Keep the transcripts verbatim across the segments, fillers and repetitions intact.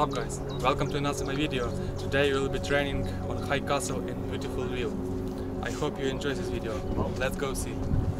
What's up guys, welcome to another my video. Today we will be training on high castle in beautiful Lviv. I hope you enjoy this video. Let's go see.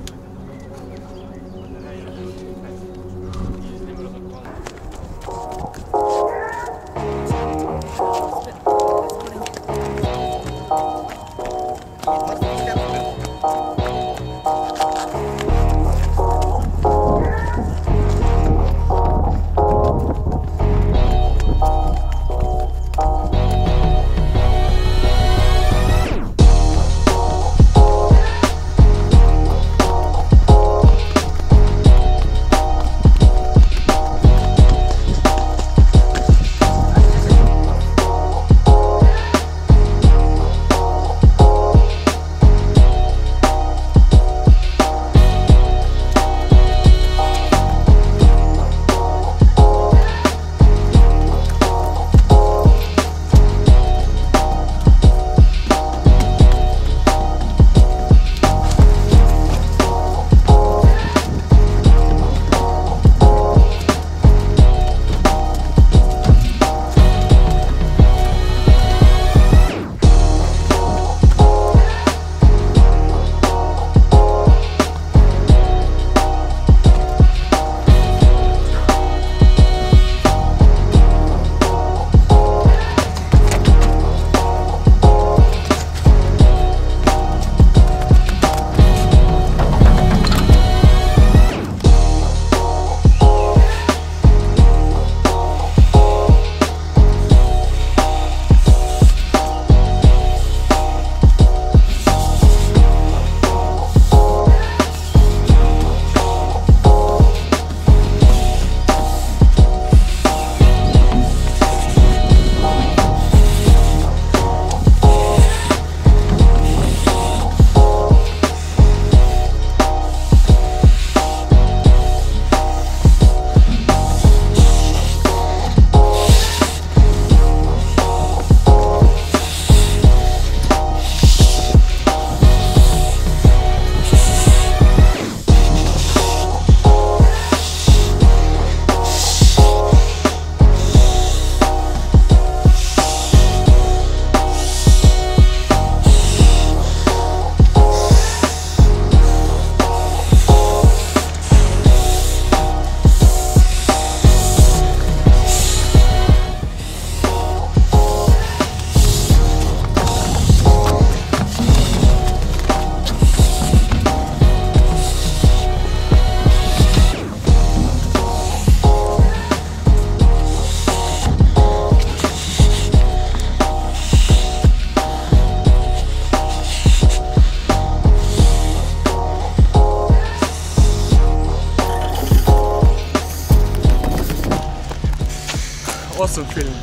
Awesome feeling.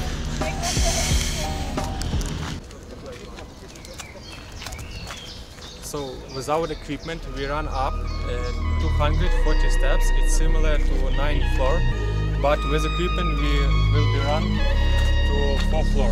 So without equipment we run up uh, two hundred forty steps. It's similar to ninth floor, but with equipment we will be run to fourth floor.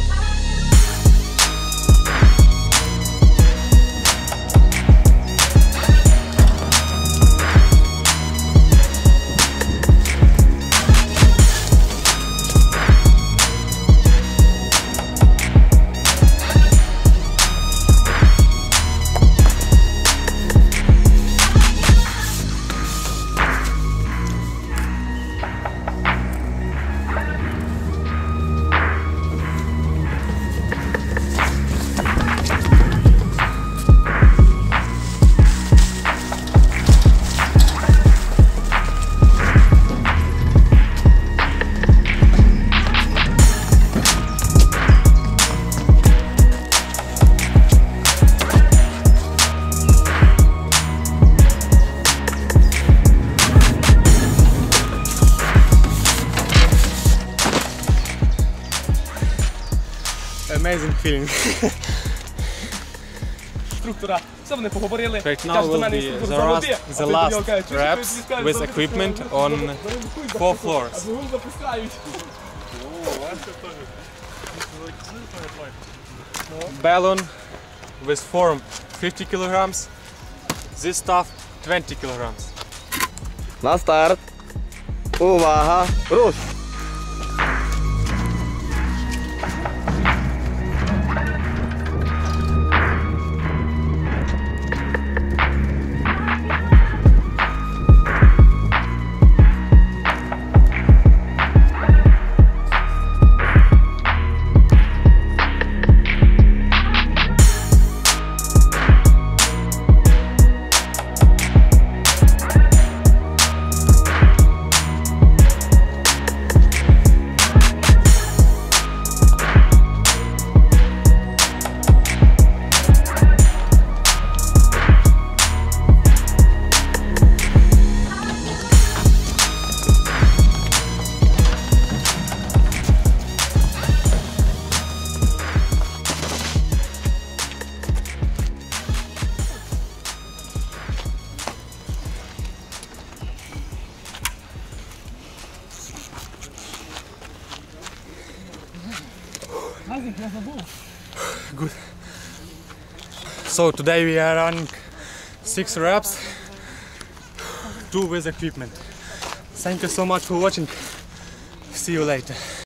Amazing feeling. Right now will be the last, the last reps with equipment on four floors. Balloon with form fifty kilograms, this stuff twenty kilograms. На старт. Увага, руш! Good. So today we are running six reps, two with equipment. Thank you so much for watching. See you later.